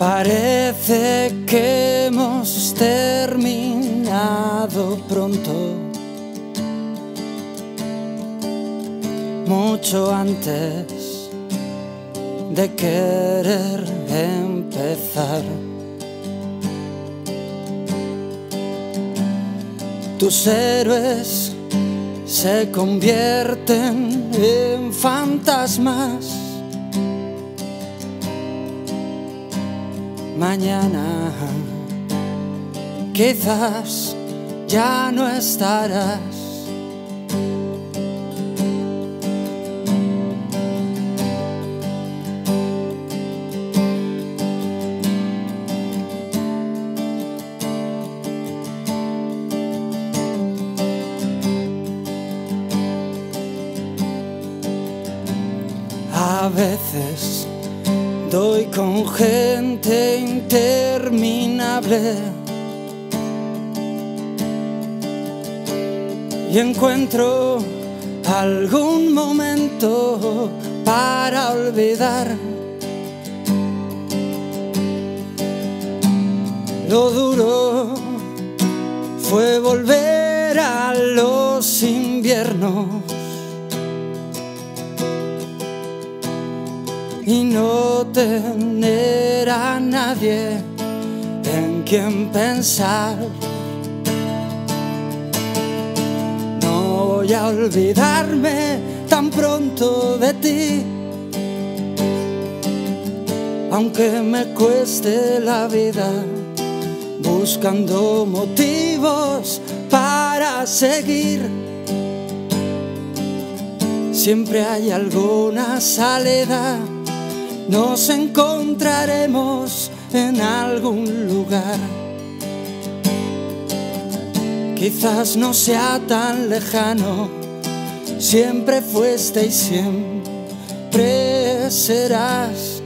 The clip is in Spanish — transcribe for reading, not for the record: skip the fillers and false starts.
Parece que hemos terminado pronto, mucho antes de querer empezar. Tus héroes se convierten en fantasmas. Mañana quizás ya no estarás. A veces doy con gente interminable y encuentro algún momento para olvidar lo duro. Fue volver a los inviernos y no tener a nadie en quien pensar. No voy a olvidarme tan pronto de ti, aunque me cueste la vida buscando motivos para seguir. Siempre hay alguna salida, nos encontraremos en algún lugar. Quizás no sea tan lejano, siempre fuiste y siempre serás